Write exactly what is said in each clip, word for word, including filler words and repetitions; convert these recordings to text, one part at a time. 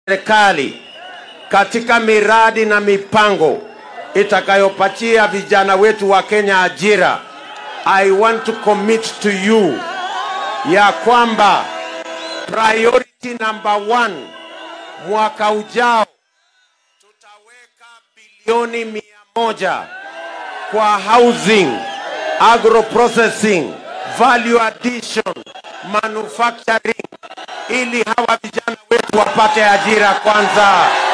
serikali katika miradi na mipango itakayopatia vijana wetu wa Kenya ajira. I want to commit to you ya kwamba priority number one mwaka ujao tutaweka bilioni mia moja kwa housing, agro processing, value addition, manufacturing, ili hawa vijana wetu wapate ajira kwanza.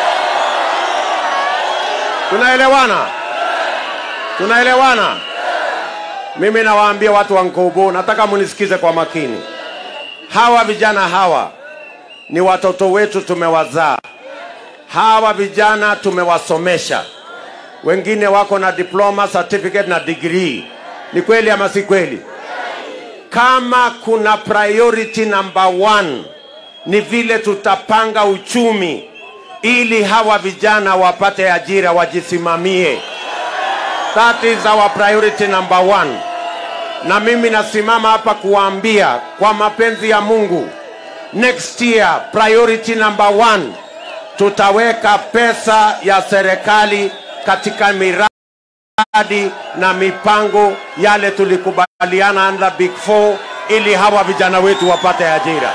Tunaelewana? Tunaelewana? Mimi nawaambia watu wa Nkobo, nataka munisikize kwa makini. Hawa vijana hawa ni watoto wetu, tumewazaa. Hawa vijana tumewasomesha. Wengine wako na diploma, certificate na degree. Ni kweli ama si kweli? Kama kuna priority number one, ni vile tutapanga uchumi ili hawa vijana wapate ajira, wajisimamie. That is our priority number one. Na mimi nasimama hapa kuambia kwa mapenzi ya Mungu, next year priority number one, tutaweka pesa ya serikali katika miradi na mipango yale tulikubaliana under Big Four, ili hawa vijana wetu wapate ajira.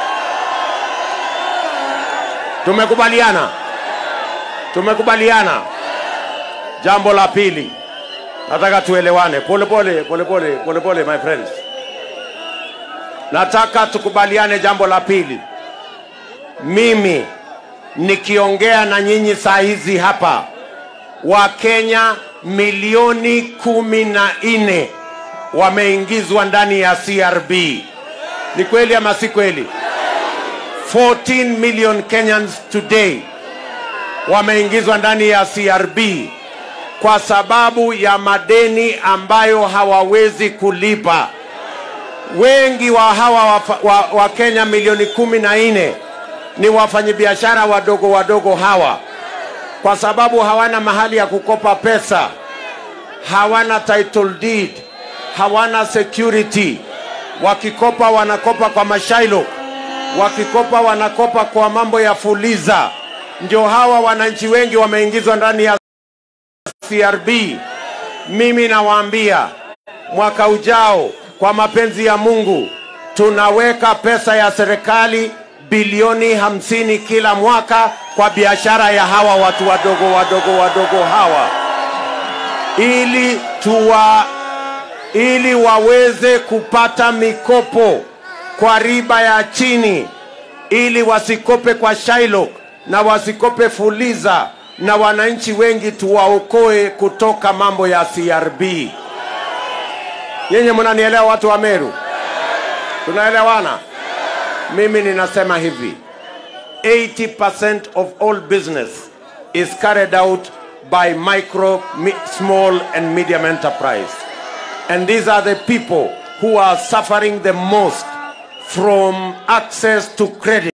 Tumekubaliana? Tumekubaliana. Jambo la pili, nataka tuelewane pole pole pole pole pole pole my friends. Nataka tukubaliane jambo la pili. Mimi nikiongea na nyinyi saa hizi hapa, wa Kenya milioni kumi na nne wameingizwa ndani ya C R B. Ni kweli ama si kweli? fourteen million Kenyans today wameingizwa ndani ya C R B kwa sababu ya madeni ambayo hawawezi kulipa. Wengi wa hawa wa, wa, wa Kenya milioni kumi na nne ni wafanyabiashara wadogo wadogo hawa, kwa sababu hawana mahali ya kukopa pesa, hawana title deed, hawana security. Wakikopa wanakopa kwa mashailo, wakikopa wanakopa kwa mambo ya fuliza. Ndio hawa wananchi wengi wameingizwa ndani ya C R B. Mimi nawaambia mwaka ujao kwa mapenzi ya Mungu tunaweka pesa ya serikali bilioni hamsini kila mwaka kwa biashara ya hawa watu wadogo wadogo wadogo hawa, ili tuwa ili waweze kupata mikopo kwa riba ya chini, ili wasikope kwa Shylock na wasikope fuliza, na wananchi wengi tuwaokoe kutoka mambo ya C R B. Yenye mnanielewa watu wa Meru? Tunaelewana? Mimi ninasema hivi, eighty percent of all business is carried out by micro, small and medium enterprise. And these are the people who are suffering the most from access to credit.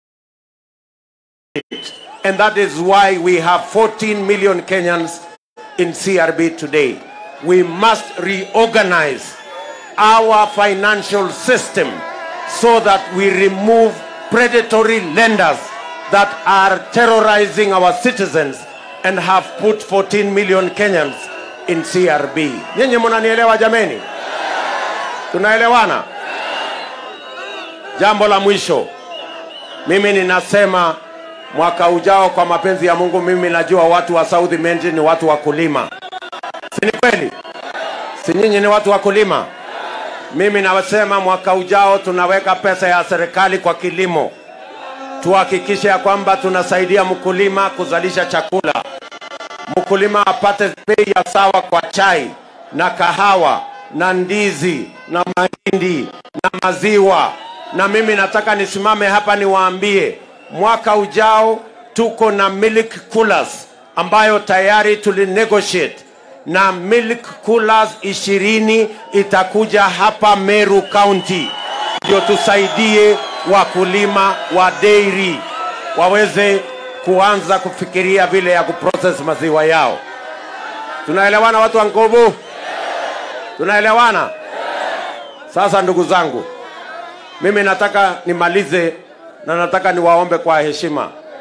And that is why we have fourteen million Kenyans in C R B today. We must reorganize our financial system so that we remove predatory lenders that are terrorizing our citizens and have put fourteen million Kenyans in C R B. Nyinyi mnanielewa jameni? Tunaelewana? Jambo la mwisho, mimi ninasema mwaka ujao kwa mapenzi ya Mungu, mimi najua watu wa South Mendi ni watu wa kulima. Si ni kweli? Si nyinyi ni watu wa kulima? Mimi nasema mwaka ujao tunaweka pesa ya serikali kwa kilimo. Tuhakikishe ya kwamba tunasaidia mkulima kuzalisha chakula. Mkulima apate bei ya sawa kwa chai na kahawa na ndizi na mahindi na maziwa. Na mimi nataka nisimame hapa niwaambie, mwaka ujao tuko na milk coolers ambayo tayari tulinegotiate, na milk coolers ishirini itakuja hapa Meru County, ndio tusaidie wakulima wa dairy waweze kuanza kufikiria vile ya kuprocess maziwa yao. Tunaelewana watu wa Nkobo? Tunaelewana? Sasa ndugu zangu, mimi nataka nimalize na nataka niwaombe kwa heshima.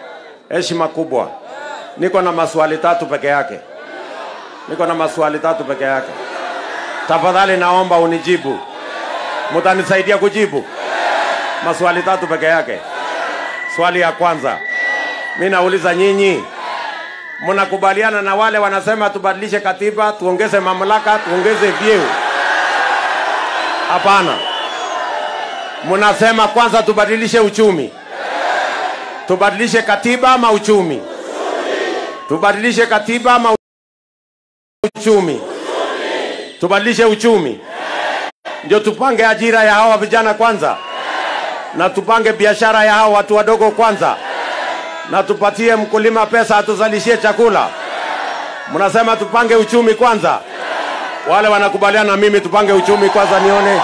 heshima kubwa. Niko na maswali tatu peke yake. Niko na maswali tatu peke yake. Tafadhali naomba unijibu. Mtanisaidia kujibu? Maswali tatu peke yake. Swali ya kwanza. Mimi nauliza nyinyi, mnakubaliana na wale wanasema tubadilishe katiba, tuongeze mamlaka, tuongeze vyeo? Hapana. Mnasema kwanza tubadilishe uchumi. Tubadilishe katiba ama uchumi? Tubadilishe katiba ama uchumi? Tubadilishe uchumi. Ndio tupange ajira ya hawa vijana kwanza. Na tupange biashara ya hawa watu wadogo kwanza. Na tupatie mkulima pesa atuzalishie chakula. Mnasema tupange uchumi kwanza. Wale wanakubaliana na mimi tupange uchumi kwanza nione.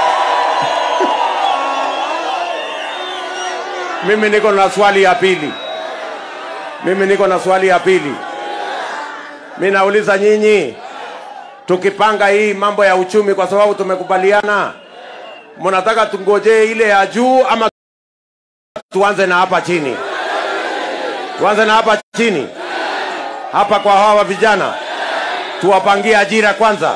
Mimi niko na swali ya pili. Mimi niko na swali ya pili. Mimi nauliza nyinyi, tukipanga hii mambo ya uchumi kwa sababu tumekubaliana, mnataka tungojee ile ya juu ama tuanze na hapa chini? Tuanze na hapa chini. Hapa kwa hawa vijana tuwapangie ajira kwanza.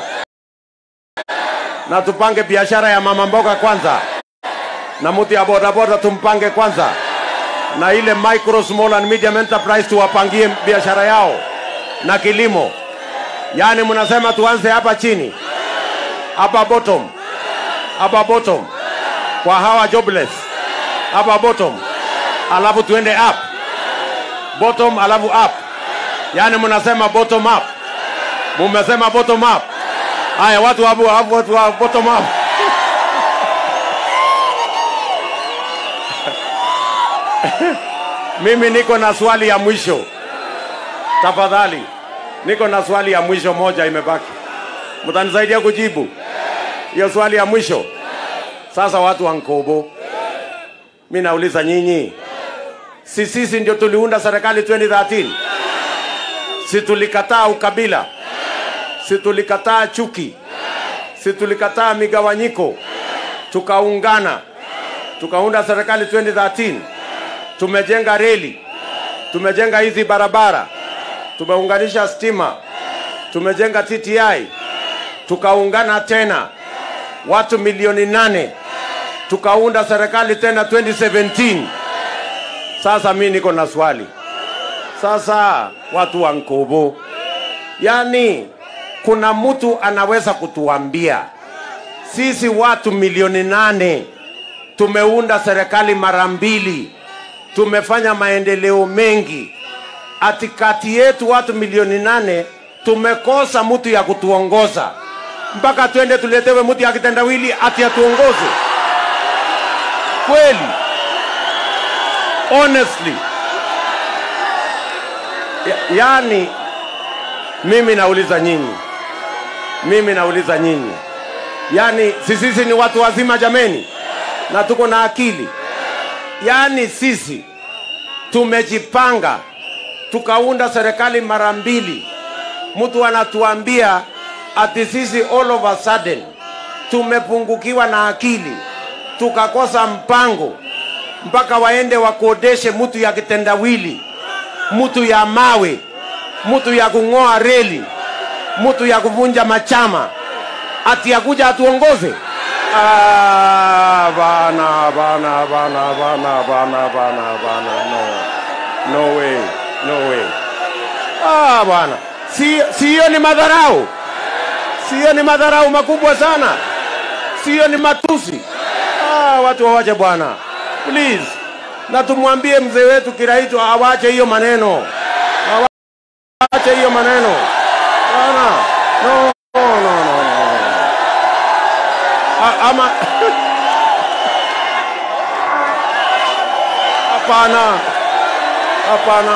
Na tupange biashara ya mama mboga kwanza. Na mtu ya boda boda tumpange kwanza. Na ile micro small and medium enterprise tuwapangie biashara yao. Na kilimo. Yani mnasema tuanze hapa chini. Hapa bottom. Hapa bottom. Kwa hawa jobless. Hapa bottom. Alafu tuende up. Bottom alafu up. Yani mnasema bottom up. Mumesema bottom up. Haya watu hapo hapo watu wa bottom up. Mimi niko na swali ya mwisho. Tafadhali. Niko na swali ya mwisho moja imebaki. Mtanisaidia kujibu? Hiyo swali ya mwisho. Sasa watu wa Nkobo. Mimi nauliza nyinyi. Si sisi ndio tuliunda serikali twenty thirteen? Si tulikataa ukabila? Si tulikataa chuki? Si tulikataa migawanyiko? Tukaungana. Tukaunda serikali twenty thirteen. Tumejenga reli. Tumejenga hizi barabara. Tumeunganisha stima. Tumejenga T T I. Tukaungana tena. Watu milioni nane. Tukaunda serikali tena twenty seventeen. Sasa mimi niko na swali. Sasa watu wa Nkobo, yani kuna mtu anaweza kutuambia sisi watu milioni nane tumeunda serikali mara mbili, tumefanya maendeleo mengi, ati kati yetu watu milioni nane tumekosa mtu ya kutuongoza, mpaka twende tuletewe mtu ya kitendawili ati atuongoze? Kweli? Honestly. Ya, yani mimi nauliza nyinyi. Mimi nauliza nyinyi. Yani sisi ni watu wazima jameni. Na tuko na akili. Yani sisi tumejipanga, tukaunda serikali mara mbili. Mtu anatuambia ati sisi all of a sudden tumepungukiwa na akili, tukakosa mpango, mpaka waende wakodeshe mtu ya kitendawili, mtu ya mawe, mtu ya kungoa reli, mtu ya kuvunja machama, ati akuja atuongoze? Ah, bana bana bana bana bana bana bana no. No way, no way. Ah bana. Si sio ni madharau. Sio ni madharau makubwa sana. Sio ni matusi. Ah, watu wawache bwana. Please. Na tumwambie mzee wetu Kiraitu awache hiyo maneno. Awache hiyo maneno. Bana. No, no, no, no. A, ama Hapana. Hapana.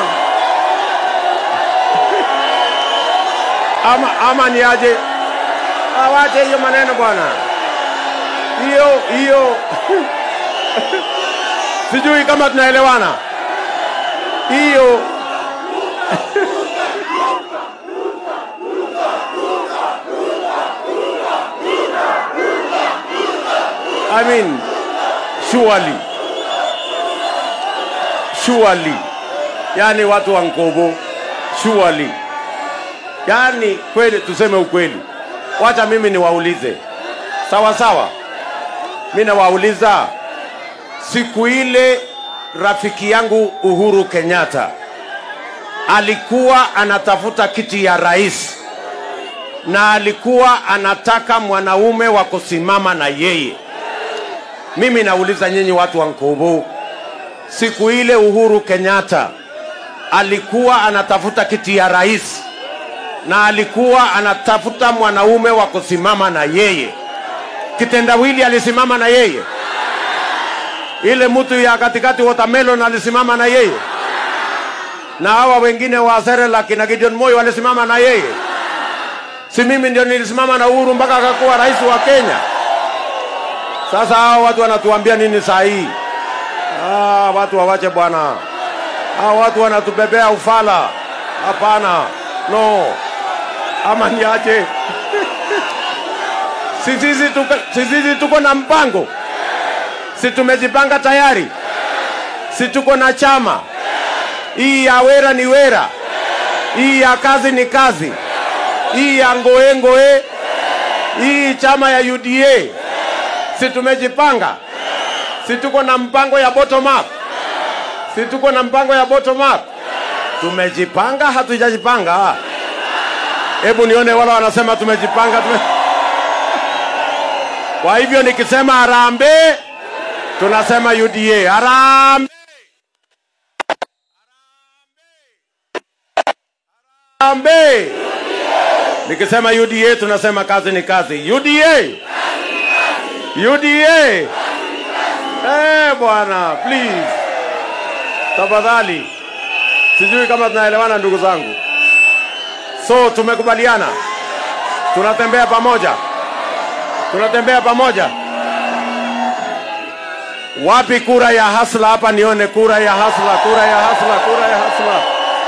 Ama ama ni aje? Awache hiyo maneno bwana. Hiyo hiyo sijui kama tunaelewana. Hiyo I mean, surely, surely, Yani watu wa Nkobo, surely. Yani kweli, tuseme ukweli. Wacha mimi niwaulize. Sawa sawa. Mimi nawauliza, siku ile rafiki yangu Uhuru Kenyatta alikuwa anatafuta kiti ya rais na alikuwa anataka mwanaume wa kusimama na yeye. Mimi nauliza nyinyi watu wa Nkobo, siku ile Uhuru Kenyatta alikuwa anatafuta kiti ya rais na alikuwa anatafuta mwanaume wa kusimama na yeye, kitendawili alisimama na yeye? Ile mtu ya katikati watermelon alisimama na yeye? Na hawa wengine wa Serela kina Gideon Moi walisimama na yeye? Si mimi ndio nilisimama na Uhuru mpaka akakuwa rais wa Kenya? Sasa hao watu wanatuambia nini saa hii? Ah, watu wawache bwana. Hao watu wanatubebea ufala. Hapana. No. Ama niache. Sisi tuko sisi tuko na mpango. Si tumejipanga tayari? Si tuko na chama? Hii ya wera ni wera. Hii ya kazi ni kazi. Hii ya ngoe ngoe. Hii chama ya U D A. Si tumejipanga? Si tuko na mpango ya bottom up? Si tuko na mpango ya bottom up? Tumejipanga, hatujajipanga? Hebu nione wala wanasema tumejipanga tume... Kwa hivyo nikisema harambee, tunasema U D A. Harambee! Harambee! Nikisema U D A tunasema kazi ni kazi. U D A! U D A! Eh bwana, please. Tafadhali. Sijui kama tunaelewana ndugu zangu. So tumekubaliana. Tunatembea pamoja. Tunatembea pamoja. Wapi kura ya hasla hapa nione kura ya hasla, kura ya hasla, kura ya hasla.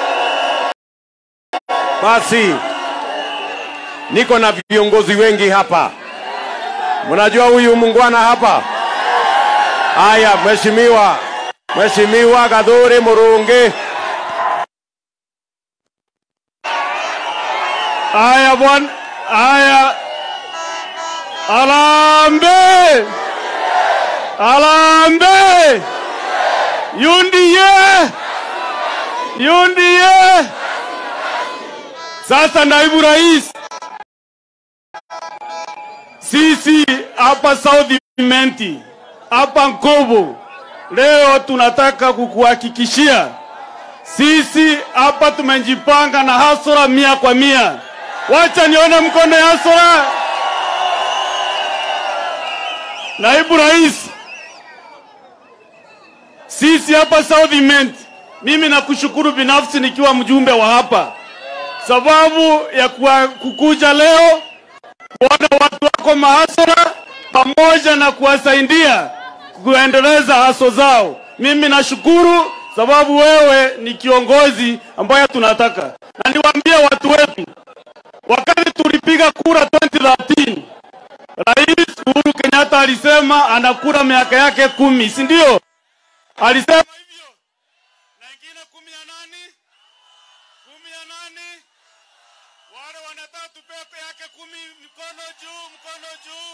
Basi niko na viongozi wengi hapa. Mnajua huyu mungwana hapa? Aya, mheshimiwa. Mheshimiwa Gathuri Murungi. Aya bwana, aya. Alambe! Alambe! Yundiye! Yundiye! Sasa naibu rais, sisi hapa South Imenti, hapa Nkobo, leo tunataka kukuhakikishia sisi hapa tumejipanga na hasara mia kwa mia. Wacha nione mkono ya hasara. Naibu rais, sisi hapa South Imenti, mimi nakushukuru binafsi nikiwa mjumbe wa hapa, sababu ya kukuja leo kuona watu wako mahasara pamoja na kuwasaidia kuendeleza haso zao. Mimi nashukuru sababu wewe ni kiongozi ambaye tunataka. Na niwaambie watu wetu, wakati tulipiga kura twenty thirteen, Rais Uhuru Kenyatta alisema anakura miaka yake kumi, si ndio? Alisema hivyo. Na ingine kumi ya nani? Kumi ya nani? Wale wanataka tupepe yake kumi, mkono juu, mkono juu.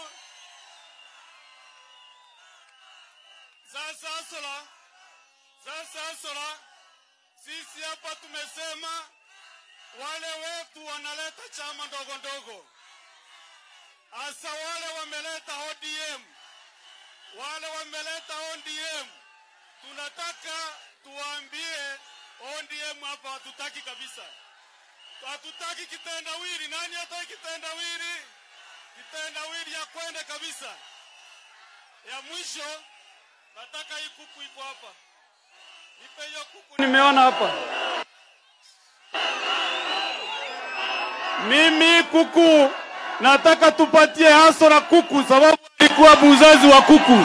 Sasa sola. Sasa sola. Sisi hapa tumesema wale wetu wanaleta chama ndogo ndogo. Asa wale wameleta O D M. Wale wameleta O D M. Tunataka tuambie O D M hapa hatutaki kabisa. Hatutaki kitendawili. Nani hataki kitendawili? Kitendawili ya kwenda kabisa. Ya mwisho, nataka hii kuku iko hapa. Nipe hiyo kuku nimeona hapa. Mimi kuku nataka tupatie hasara kuku sababu alikuwa buzazi wa kuku.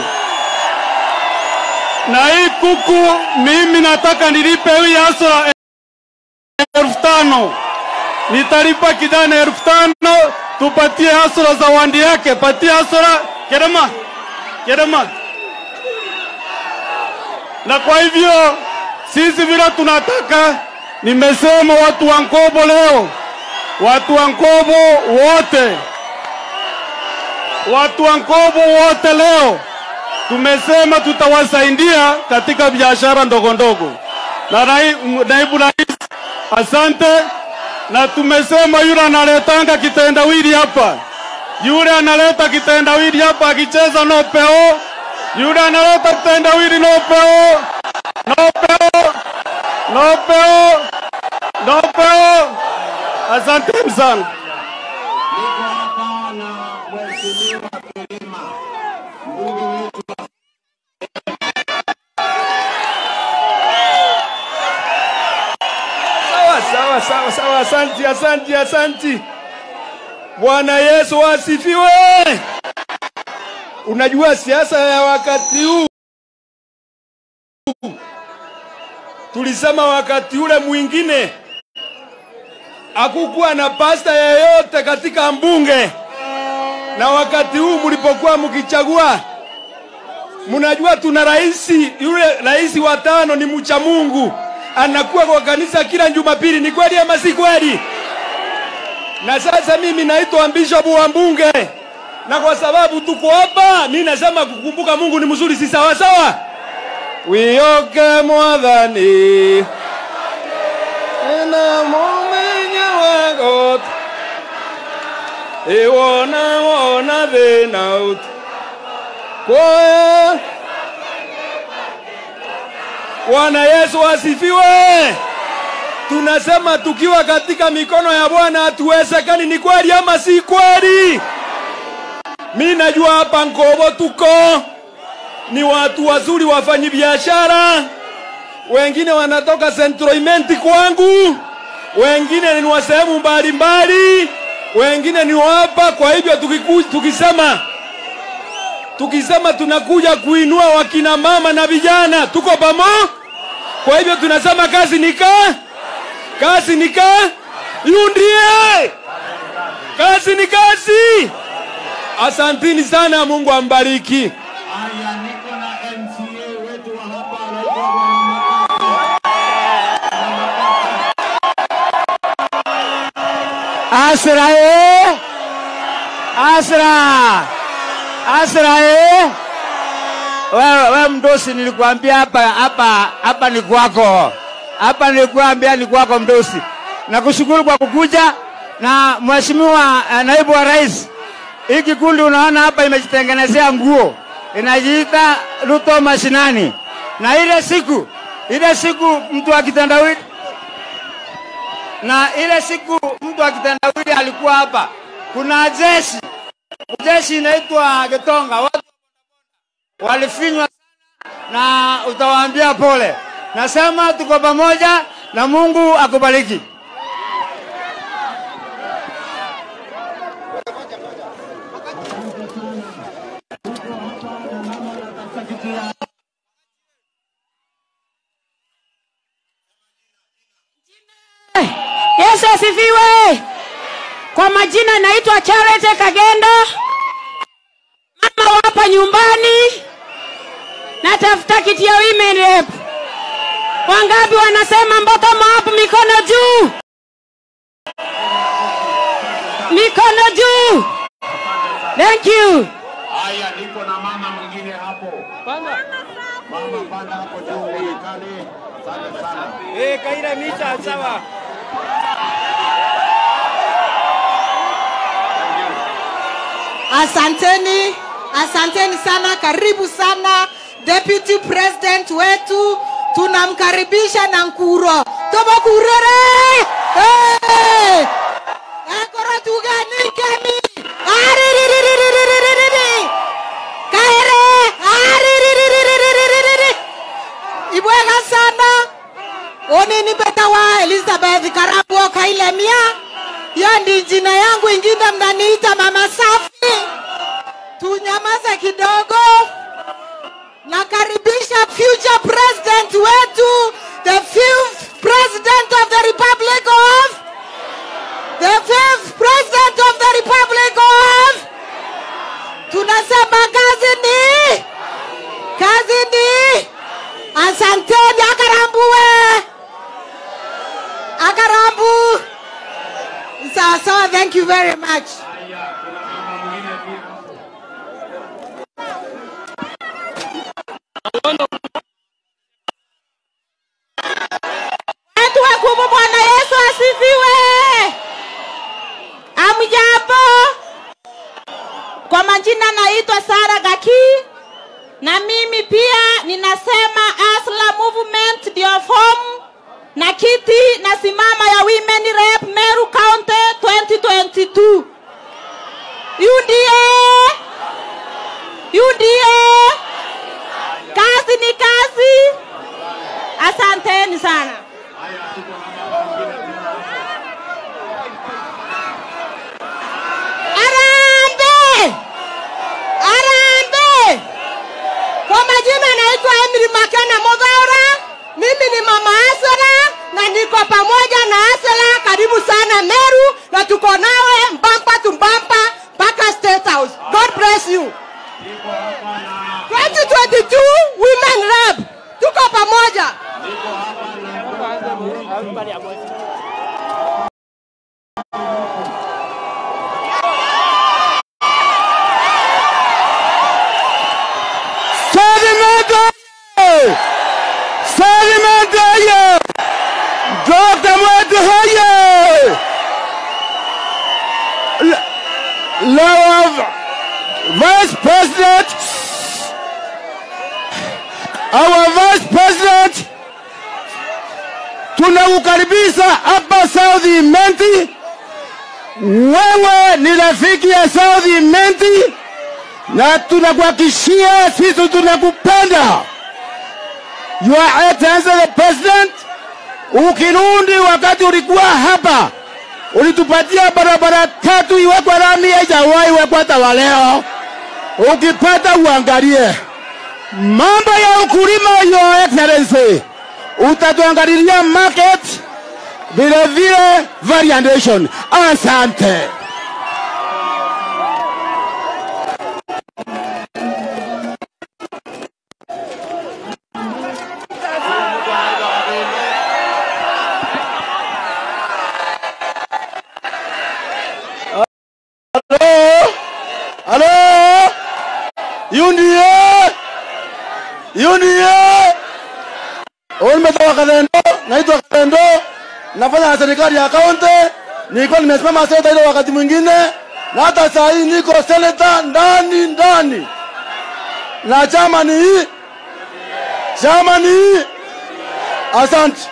Na hii kuku mimi nataka nilipe hii hasara elfu tano. Nitalipa kijana elfu tano, tupatie hasara za wandi yake. Patie hasara Kerema. Kerema. Na kwa hivyo Sisi vile tunataka, nimesema watu wa Nkobo leo, watu wa Nkobo wote, watu wa Nkobo wote leo, tumesema tutawasaidia katika biashara ndogo ndogo. Na naibu rais, asante. Na tumesema yule analetanga kitendawili hapa, yule analeta kitendawili hapa akicheza no peo, yule analeta kitendawili no peo, no peo, no peo, no peo. Asante sana. Niko hapa na Mheshimiwa Kilima, ndugu wetu. Sawa sawa sawa sawa, asante asante asante. Bwana Yesu asifiwe. Unajua siasa ya wakati huu, tulisema wakati ule mwingine hakukuwa na pasta yeyote katika mbunge, na wakati huu mlipokuwa mkichagua, mnajua tuna rais, yule rais wa tano ni mcha Mungu, anakuwa kwa kanisa kila Jumapili. Ni kweli ama si kweli? Na sasa mimi naitwa bishop wa mbunge, na kwa sababu tuko hapa, mimi nasema kukumbuka Mungu ni mzuri, si sawa sawa? Wioke mwadhani ena momenya wagot ewona wona venaut kwa Bwana Yesu asifiwe. Tunasema tukiwa katika mikono ya Bwana hatuwezekani. Ni kweli ama si kweli? Mimi najua hapa Nkobo tuko ni watu wazuri, wafanyi biashara. Wengine wanatoka Centroimenti kwangu, wengine ni wa sehemu mbalimbali, wengine ni hapa. Kwa hivyo tukiku, tukisema tukisema tunakuja kuinua wakina mama na vijana, tuko pamoja. Kwa hivyo tunasema kazi nika kazi nika yundie kazi ni kazi. Asanteni sana, Mungu ambariki. Aya, niko na M C A wetu wa hapa anaitwa Asra eh Asra Asra eh wewe wewe mdosi, nilikwambia hapa hapa hapa ni kwako, hapa nilikwambia ni kwako mdosi. Nakushukuru kwa kukuja. Na mheshimiwa uh, naibu wa rais, hii kikundi unaona hapa imejitengenezea nguo, inajiita Ruto Mashinani. Na ile siku ile siku mtu akitendawili na ile siku mtu akitendawili alikuwa hapa, kuna jeshi jeshi inaitwa Getonga, watu walifinywa na utawaambia pole. Nasema tuko pamoja na Mungu akubariki. Yesu asifiwe. Kwa majina naitwa Charity Kagenda, mama hapa nyumbani, natafuta kiti ya women rep. Wangapi wanasema bottom up? Mikono juu, mikono juu. Thank you. Aya, niko na mama mwingine hapo. Panda. Mama panda hapo juu uonekane. Asante sana. Eh, kaira mita sawa. Asanteni, asanteni sana, karibu sana Deputy President wetu, tunamkaribisha na Nkuro. Toba kurere! Eh! Akora tugani kemi! Ariririririririri! Kaere! Ariririririririri! Ibwega sana. Onini betawa Elizabeth Karabua Kailemia. Ya ndi jina yangu ingine mnaniita Mama Safi. Tunyamaze kidogo. Nakaribisha future president wetu, the fifth president of the Republic of the fifth president of the Republic of. Tunasema kazi ni kazi ni. Asanteni, akarambue. Kiarambu. Sawa sawa, thank you very much. Watu wakubwa, Bwana Yesu asifiwe. Amjambo. Kwa majina naitwa Sara Gaki, na mimi pia ninasema Asla Movement ndio form na kiti na simama ya Women Rep Meru County twenty twenty-two. U D A, U D A, kazi ni kazi. Asanteni sana. Arambe! Arambe! Kwa majina naitwa Emily Makena Modhaura. Mimi ni mama Asela na niko pamoja na Asela. Karibu sana Meru na tuko nawe mbamba tumbamba mpaka State House. God bless you. twenty twenty-two Women Rep. Tuko pamoja. Sedimento! Sedimento! Doctor Mwatuhoye! Love Vice President, our Vice President, tunakukaribisha hapa South Menti. Wewe ni rafiki ya South Menti na tunakuhakikishia sisi tunakupenda. Your Excellency the President, ukirundi wakati ulikuwa hapa ulitupatia barabara tatu iwekwe lami, haijawahi wekwa hata leo. Ukipata uangalie mambo ya ukulima. Your Excellency, utatuangalilia market vile vile variation. Asante. Hello? U D A? U D A? Umetoka Kalendo, naitwa Kalendo, nafanya na serikali ya kaunti, nilikuwa nimesimama seneta ile wakati mwingine, na hata saa hii niko seneta ndani ndani. Na chama ni hii. Chama ni hii. Asante.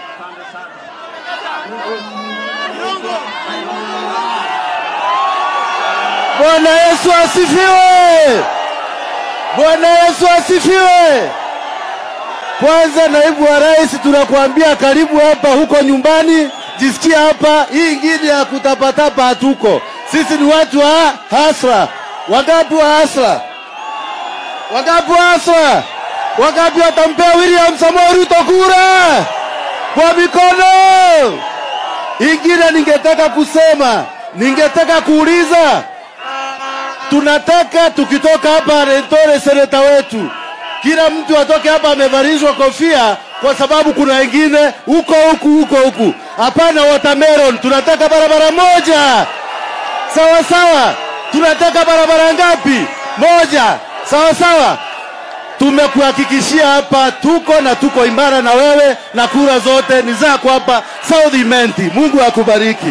Bwana Yesu asifiwe. Bwana Yesu asifiwe. Kwanza naibu wa rais, tunakuambia karibu hapa huko nyumbani. Jisikia hapa, hii ingine ya kutapatapa hatuko. Sisi ni watu wa hasra. Wangapi wa hasra? Wangapi wa hasra? Wangapi watampea William Samoei Ruto kura? Kwa mikono. Ingine ningetaka kusema, ningetaka kuuliza, tunataka tukitoka hapa Rentore seneta wetu, kila mtu atoke hapa amevalishwa kofia, kwa sababu kuna wengine huko huku huko huku. Hapana watermelon, tunataka barabara moja. Sawa sawa. Tunataka barabara ngapi? Moja. Sawa sawa. Tumekuhakikishia hapa tuko na tuko imara na wewe, na kura zote ni zako hapa South Menti. Mungu akubariki.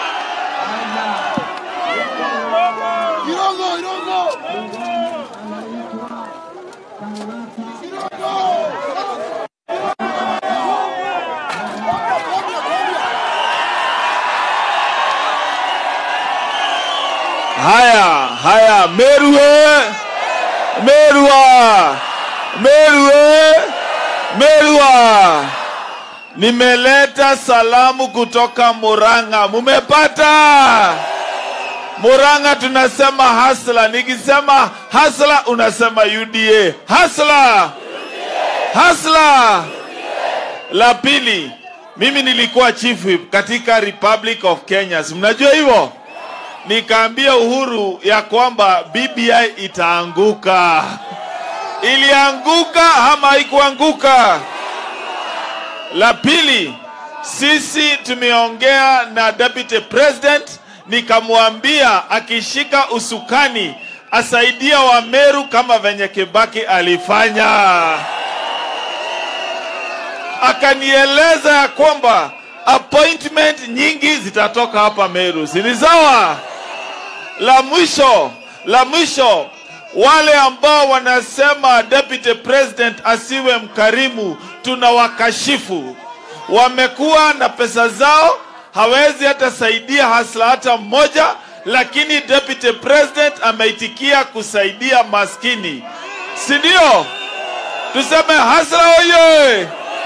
Haya, haya, Merue, Merua, Merue, Merua. Nimeleta salamu kutoka Murang'a. Mumepata? Murang'a tunasema hasla. Nikisema hasla unasema U D A. Hasla. Hasla. La pili, mimi nilikuwa chief whip katika Republic of Kenya. Mnajua hivyo? Nikaambia Uhuru ya kwamba B B I itaanguka. Ilianguka ama haikuanguka? La pili, sisi tumeongea na Deputy President, nikamwambia akishika usukani asaidia wa Meru kama venye Kibaki alifanya. Akanieleza ya kwamba appointment nyingi zitatoka hapa Meru. Si sawa? La mwisho, la mwisho, wale ambao wanasema Deputy President asiwe mkarimu, tunawakashifu. Wamekuwa na pesa zao, hawezi hata saidia hasla hata mmoja, lakini Deputy President ameitikia kusaidia maskini. Si ndio? Tuseme hasla oye!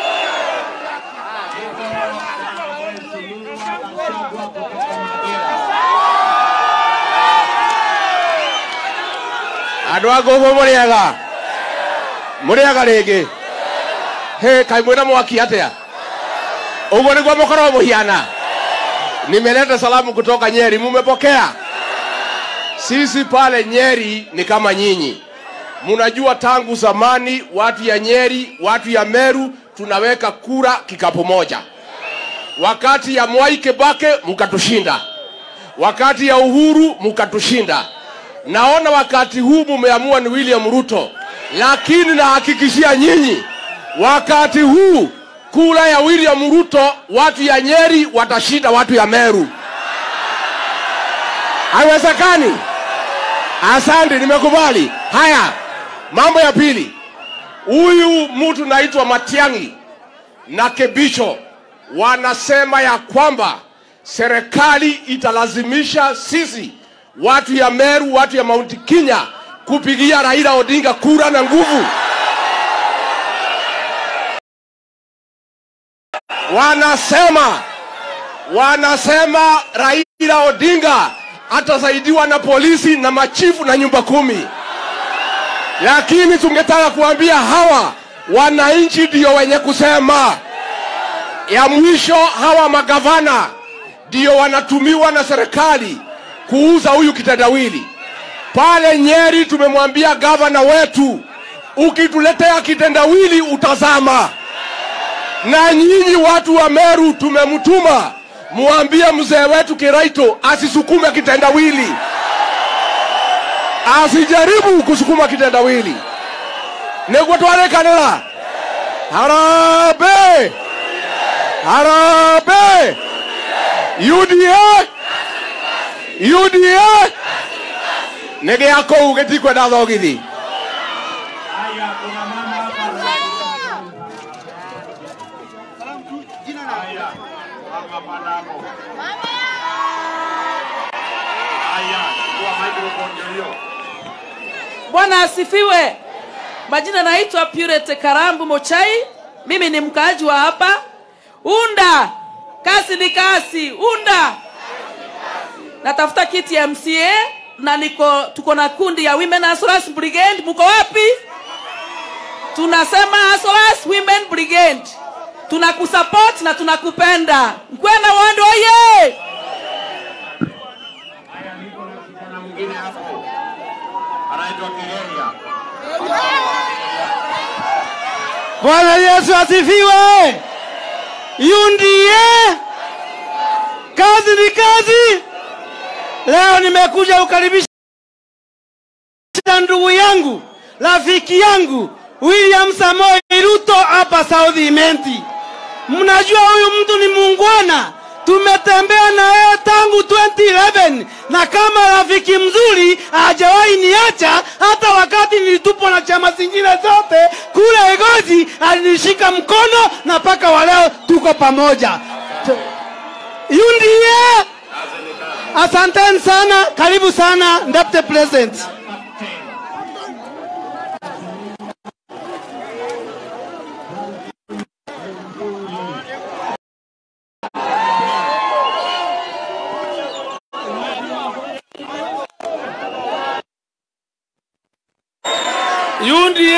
Adwago muriaga. Muriaga rege. He kai mwena mwaki atia. Ugo niguo mukoro muhiana. Nimeleta salamu kutoka Nyeri, mumepokea? Sisi pale Nyeri ni kama nyinyi. Munajua tangu zamani watu ya Nyeri, watu ya Meru tunaweka kura kikapu moja. Wakati ya Mwai Kibaki mkatushinda. Wakati ya Uhuru mkatushinda. Naona wakati huu mumeamua ni William Ruto. Lakini nahakikishia nyinyi wakati huu kura ya William Ruto watu ya Nyeri watashinda watu ya Meru. Haiwezekani. Asante, nimekubali. Haya, mambo ya pili. Huyu mtu naitwa Matiang'i na Kebicho wanasema ya kwamba serikali italazimisha sisi watu ya Meru, watu ya Mount Kenya kupigia Raila Odinga kura na nguvu. Wanasema wanasema Raila Odinga atasaidiwa na polisi na machifu na nyumba kumi. Lakini tungetaka kuambia hawa wananchi ndio wenye kusema. Ya mwisho, hawa magavana ndio wanatumiwa na serikali kuuza huyu kitendawili. Pale Nyeri tumemwambia gavana wetu, ukituletea kitendawili utazama. Na nyinyi watu wa Meru tumemtuma muambie mzee wetu Kiraito asisukume kitendawili. Asijaribu kusukuma kitendawili. Nego twale kanela. Harabe! Harabe! U D A! U D A! Nege yako ugetikwe na thogithi. Bwana asifiwe. Majina naitwa Purity Karambu Mochai. Mimi ni mkaaji wa hapa. Unda. Kasi ni kasi. Unda. Natafuta kiti ya M C A na niko tuko na kundi ya Women Assurance Brigade. Mko wapi? Tunasema Assurance Women Brigade. Tunakusupport na tunakupenda. Mkwena wando oye. Haya, niko na kijana mwingine hapo. Anaitwa Kireria. Bwana Yesu asifiwe. Yundie. Kazi ni kazi. Leo nimekuja kukaribisha ndugu yangu, rafiki yangu William Samoei Ruto hapa South Imenti. Mnajua huyu mtu ni muungwana. Tumetembea na yeye tangu twenty eleven na kama rafiki mzuri hajawahi niacha. Hata wakati nilitupwa na chama zingine zote kule Egozi alinishika mkono na paka wa leo tuko pamoja. Yundie. Asanteni sana, karibu sana Deputy President. Yundie.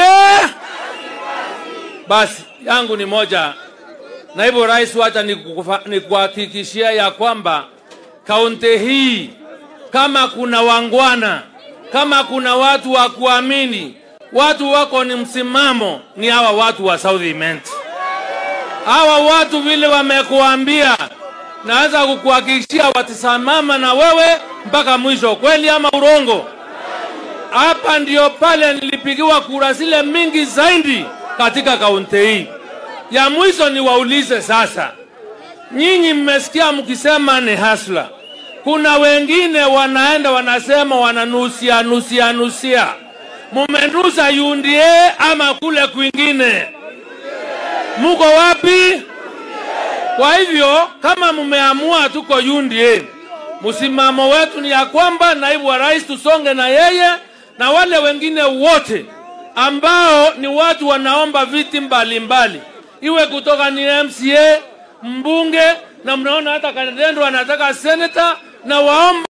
Basi yangu ni moja. Naibu Rais, wacha nikuhakikishia ya kwamba kaunti hii kama kuna wangwana, kama kuna watu wa kuamini, watu wako ni msimamo, ni hawa watu wa South Imenti. hawa watu vile wamekuambia, naweza kukuhakikishia watasimama na wewe mpaka mwisho. Kweli ama urongo? Hapa ndio pale nilipigiwa kura zile mingi zaidi katika kaunti hii. Ya mwisho ni waulize sasa, nyinyi mmesikia mkisema ni hasla. Kuna wengine wanaenda wanasema wananusia nusia nusia. Mumenusa U D A ama kule kwingine? Muko wapi? Kwa hivyo kama mumeamua tuko U D A, msimamo wetu ni ya kwamba naibu wa rais tusonge na yeye na wale wengine wote ambao ni watu wanaomba viti mbalimbali, iwe kutoka ni M C A, mbunge, na mnaona hata kandidato anataka senator, na waomba